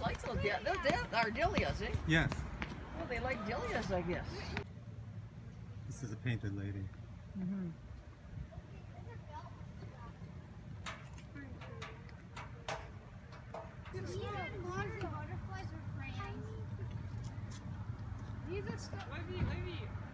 like those. Those are Dahlias, eh? Yes. Well, they like Dahlias, I guess. This is a painted lady. Mm-hmm. Butterflies are friends. These are stuff.